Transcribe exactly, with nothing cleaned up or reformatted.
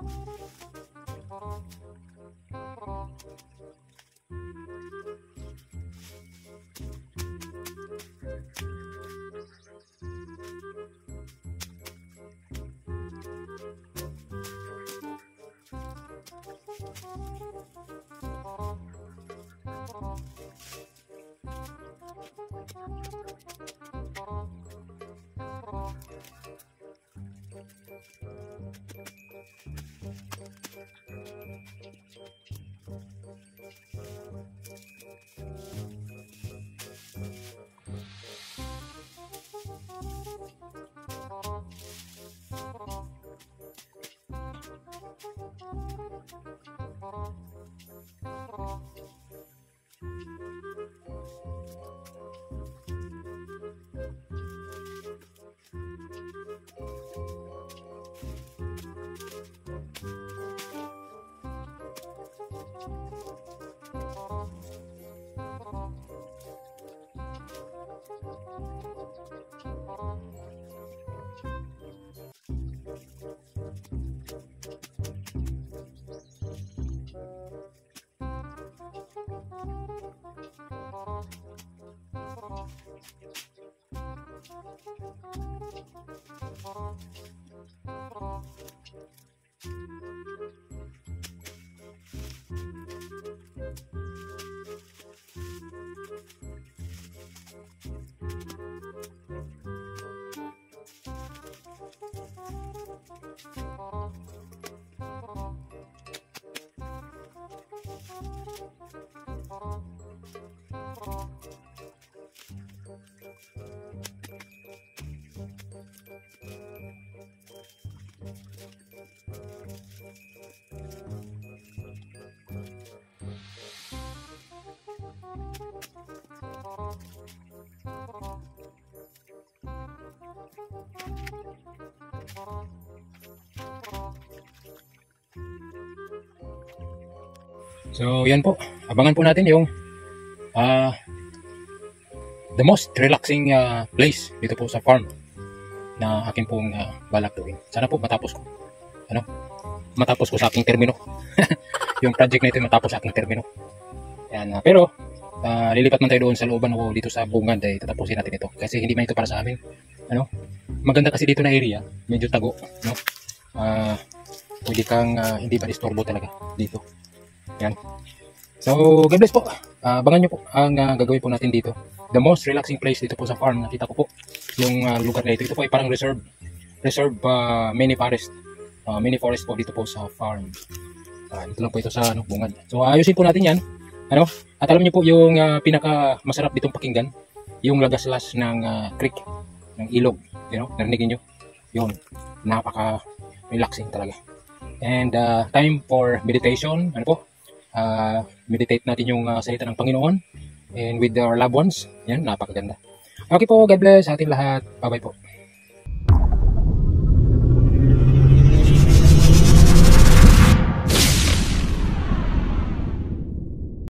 So yan po, abangan po natin yung uh, the most relaxing uh, place dito po sa farm na akin pong uh, balak gawin. Sana po matapos ko, ano, matapos ko sa aking termino. Yung project na ito matapos sa aking termino. Yan, uh, pero uh, lilipat man tayo doon sa looban o dito sa bungad ay tatapusin natin ito kasi hindi man ito para sa amin. Ano, maganda kasi dito na area, medyo tago, no? Uh, pwede kang uh, hindi ba disturbo talaga dito. Yan. So, God bless po. Uh, abangan nyo po ang uh, gagawin po natin dito. The most relaxing place dito po sa farm. Nakita ko po yung uh, lugar na ito. Ito po ay parang reserve reserve uh, mini forest. Uh, mini forest po dito po sa farm. Uh, dito lang po ito sa ano, bungad. So, ayusin po natin yan. Ano? At alam nyo po yung uh, pinaka masarap ditong pakinggan. Yung lagaslas ng uh, creek. Ng ilog. You know? Narinig nyo? Yun. Napaka relaxing talaga. And uh, time for meditation. Ano po? Uh, meditate natin yung uh, salita ng Panginoon and with our loved ones. Yan, napakaganda. Okay po, God bless sa ating lahat. Bye bye po.